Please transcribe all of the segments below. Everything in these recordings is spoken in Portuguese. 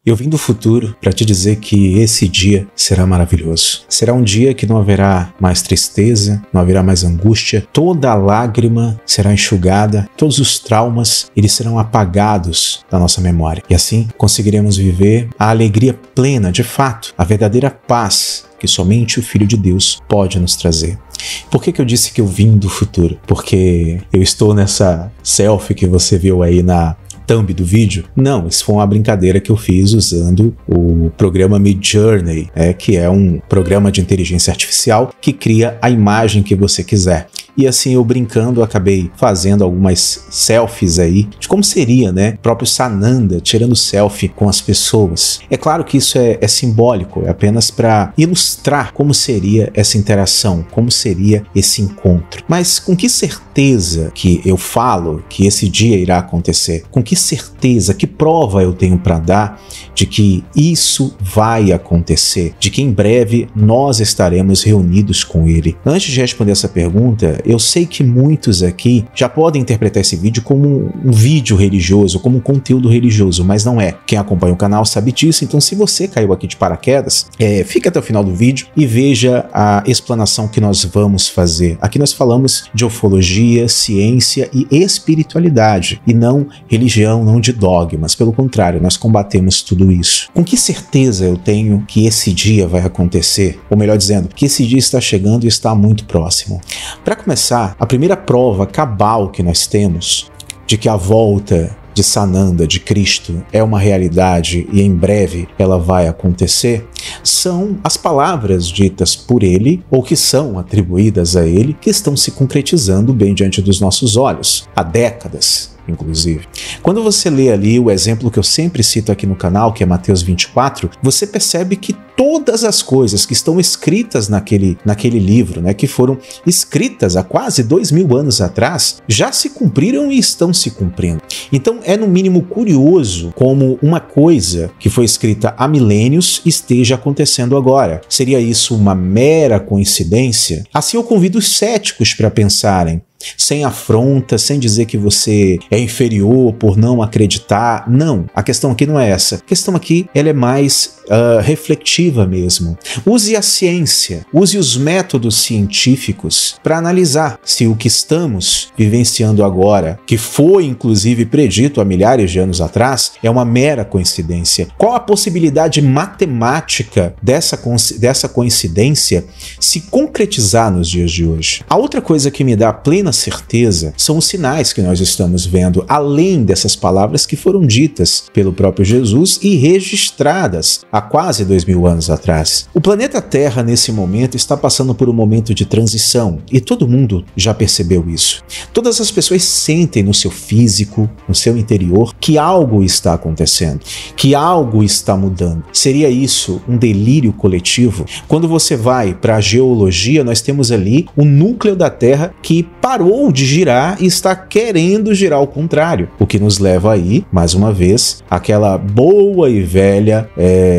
Eu vim do futuro para te dizer que esse dia será maravilhoso. Será um dia que não haverá mais tristeza, não haverá mais angústia, toda a lágrima será enxugada, todos os traumas, eles serão apagados da nossa memória. E assim conseguiremos viver a alegria plena, de fato, a verdadeira paz que somente o Filho de Deus pode nos trazer. Por que eu disse que eu vim do futuro? Porque eu estou nessa selfie que você viu aí na thumb do vídeo? Não, isso foi uma brincadeira que eu fiz usando o programa Midjourney, que é um programa de inteligência artificial que cria a imagem que você quiser. E assim, eu brincando, acabei fazendo algumas selfies aí de como seria, né? O próprio Sananda tirando selfie com as pessoas. É claro que isso é simbólico, é apenas para ilustrar como seria essa interação, como seria esse encontro. Mas com que certeza que eu falo que esse dia irá acontecer? Com que certeza, que prova eu tenho para dar de que isso vai acontecer? De que em breve nós estaremos reunidos com Ele? Antes de responder essa pergunta, eu sei que muitos aqui já podem interpretar esse vídeo como um vídeo religioso, como um conteúdo religioso, mas não é. Quem acompanha o canal sabe disso, então se você caiu aqui de paraquedas, fique até o final do vídeo e veja a explanação que nós vamos fazer. Aqui nós falamos de ufologia, ciência e espiritualidade, e não religião, não de dogmas. Pelo contrário, nós combatemos tudo isso. Com que certeza eu tenho que esse dia vai acontecer? Ou melhor dizendo, que esse dia está chegando e está muito próximo. Para começar, a primeira prova cabal que nós temos de que a volta de Sananda, de Cristo, é uma realidade e em breve ela vai acontecer, são as palavras ditas por ele ou que são atribuídas a ele, que estão se concretizando bem diante dos nossos olhos, há décadas. Inclusive. Quando você lê ali o exemplo que eu sempre cito aqui no canal, que é Mateus 24, você percebe que todas as coisas que estão escritas naquele livro, né, que foram escritas há quase 2000 anos atrás, já se cumpriram e estão se cumprindo. Então é no mínimo curioso como uma coisa que foi escrita há milênios esteja acontecendo agora. Seria isso uma mera coincidência? Assim eu convido os céticos para pensarem, sem afronta, sem dizer que você é inferior por não acreditar. Não, a questão aqui não é essa. A questão aqui ela é mais reflexiva mesmo. Use a ciência, use os métodos científicos para analisar se o que estamos vivenciando agora, que foi inclusive predito há milhares de anos atrás, é uma mera coincidência. Qual a possibilidade matemática dessa coincidência se concretizar nos dias de hoje? A outra coisa que me dá plena certeza são os sinais que nós estamos vendo, além dessas palavras que foram ditas pelo próprio Jesus e registradas há quase 2000 anos atrás. O planeta Terra, nesse momento, está passando por um momento de transição e todo mundo já percebeu isso. Todas as pessoas sentem no seu físico, no seu interior, que algo está acontecendo, que algo está mudando. Seria isso um delírio coletivo? Quando você vai para a geologia, nós temos ali o núcleo da Terra que parou de girar e está querendo girar ao contrário, o que nos leva aí, mais uma vez, àquela boa e velha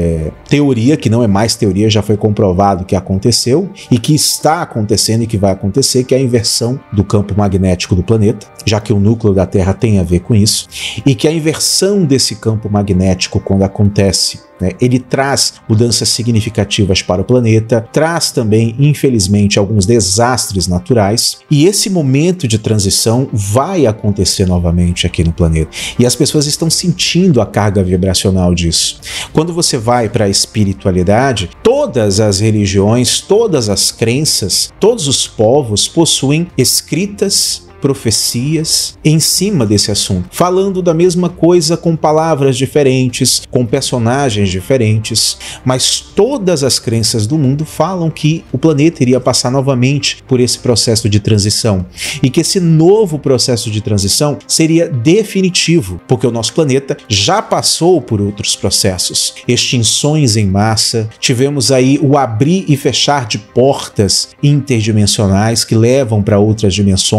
teoria, que não é mais teoria, já foi comprovado que aconteceu e que está acontecendo e que vai acontecer, que é a inversão do campo magnético do planeta, já que o núcleo da Terra tem a ver com isso, e que a inversão desse campo magnético, quando acontece, ele traz mudanças significativas para o planeta, traz também, infelizmente, alguns desastres naturais, e esse momento de transição vai acontecer novamente aqui no planeta. E as pessoas estão sentindo a carga vibracional disso. Quando você vai para a espiritualidade, todas as religiões, todas as crenças, todos os povos possuem escritas profecias em cima desse assunto, falando da mesma coisa com palavras diferentes, com personagens diferentes, mas todas as crenças do mundo falam que o planeta iria passar novamente por esse processo de transição e que esse novo processo de transição seria definitivo, porque o nosso planeta já passou por outros processos, extinções em massa, tivemos aí o abrir e fechar de portas interdimensionais que levam para outras dimensões e que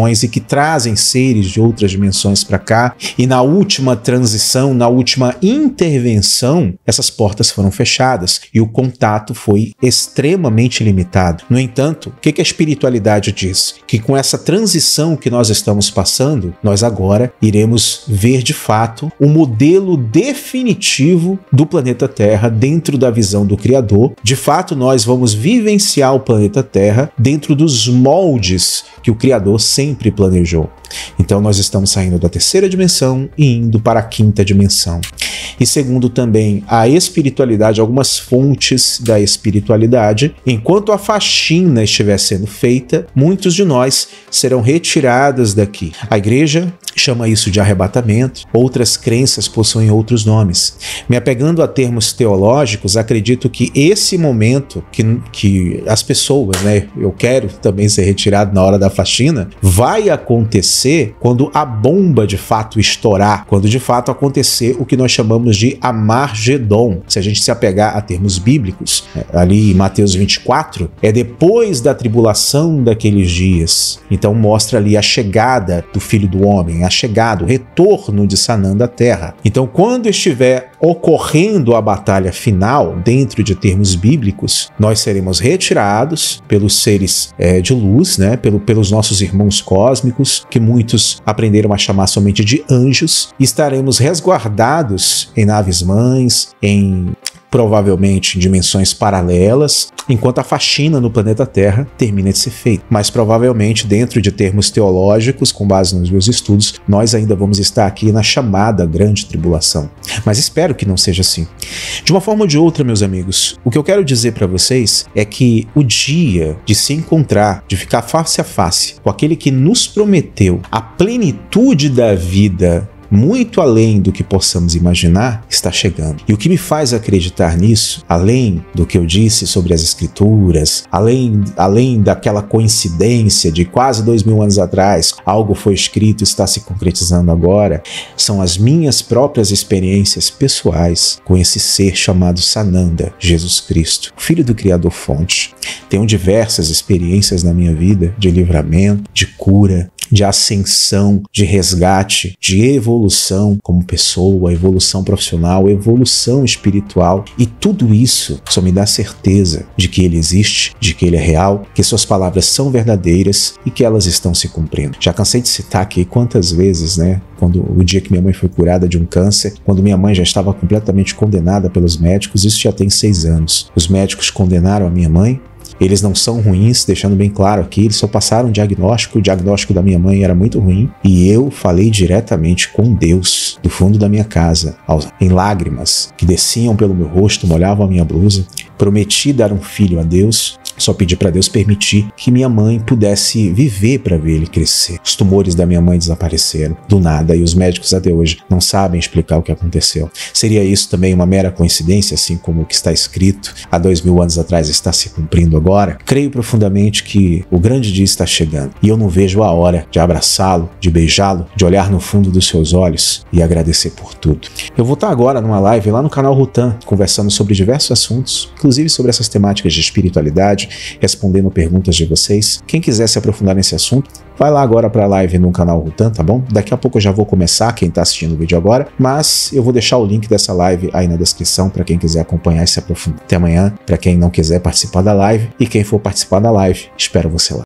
trazem seres de outras dimensões para cá, e na última transição, na última intervenção, essas portas foram fechadas e o contato foi extremamente limitado. No entanto, o que a espiritualidade diz? Que com essa transição que nós estamos passando, nós agora iremos ver de fato o modelo definitivo do planeta Terra dentro da visão do Criador. De fato, nós vamos vivenciar o planeta Terra dentro dos moldes que o Criador sempre planejou. Então nós estamos saindo da terceira dimensão e indo para a quinta dimensão. E segundo também a espiritualidade, algumas fontes da espiritualidade, enquanto a faxina estiver sendo feita, muitos de nós serão retirados daqui. A igreja chama isso de arrebatamento, outras crenças possuem outros nomes. Me apegando a termos teológicos, acredito que esse momento que as pessoas, eu quero também ser retirado na hora da faxina, vai acontecer quando a bomba de fato estourar, quando de fato acontecer o que nós chamamos de Amargedon. Se a gente se apegar a termos bíblicos, ali em Mateus 24, é depois da tribulação daqueles dias. Então mostra ali a chegada do Filho do Homem, a chegada, o retorno de Sananda à Terra. Então quando estiver ocorrendo a batalha final, dentro de termos bíblicos, nós seremos retirados pelos seres de luz, pelos nossos irmãos cósmicos, que muitos aprenderam a chamar somente de anjos, e estaremos resguardados em naves-mães, provavelmente em dimensões paralelas, enquanto a faxina no planeta Terra termina de ser feita. Mas provavelmente, dentro de termos teológicos, com base nos meus estudos, nós ainda vamos estar aqui na chamada Grande Tribulação. Mas espero que não seja assim. De uma forma ou de outra, meus amigos, o que eu quero dizer para vocês é que o dia de se encontrar, de ficar face a face com aquele que nos prometeu a plenitude da vida, muito além do que possamos imaginar, está chegando. E o que me faz acreditar nisso, além do que eu disse sobre as escrituras, além daquela coincidência de quase 2000 anos atrás, algo foi escrito e está se concretizando agora, são as minhas próprias experiências pessoais com esse ser chamado Sananda, Jesus Cristo, Filho do Criador Fonte. Tenho diversas experiências na minha vida de livramento, de cura, de ascensão, de resgate, de evolução como pessoa, evolução profissional, evolução espiritual, e tudo isso só me dá certeza de que ele existe, de que ele é real, que suas palavras são verdadeiras e que elas estão se cumprindo. Já cansei de citar aqui quantas vezes, quando o dia que minha mãe foi curada de um câncer, quando minha mãe já estava completamente condenada pelos médicos, isso já tem 6 anos. Os médicos condenaram a minha mãe. Eles não são ruins, deixando bem claro aqui, eles só passaram um diagnóstico, o diagnóstico da minha mãe era muito ruim, e eu falei diretamente com Deus, do fundo da minha casa, em lágrimas, que desciam pelo meu rosto, molhavam a minha blusa. Prometi dar um filho a Deus, só pedi para Deus permitir que minha mãe pudesse viver para ver ele crescer. Os tumores da minha mãe desapareceram do nada e os médicos até hoje não sabem explicar o que aconteceu. Seria isso também uma mera coincidência, assim como o que está escrito há 2000 anos atrás está se cumprindo agora? Creio profundamente que o grande dia está chegando e eu não vejo a hora de abraçá-lo, de beijá-lo, de olhar no fundo dos seus olhos e agradecer por tudo. Eu vou estar agora numa live lá no canal Rutan, conversando sobre diversos assuntos, inclusive sobre essas temáticas de espiritualidade, respondendo perguntas de vocês. Quem quiser se aprofundar nesse assunto, vai lá agora para a live no canal Rutan, tá bom? Daqui a pouco eu já vou começar, quem está assistindo o vídeo agora, mas eu vou deixar o link dessa live aí na descrição para quem quiser acompanhar e se aprofundar. Até amanhã, para quem não quiser participar da live, e quem for participar da live, espero você lá.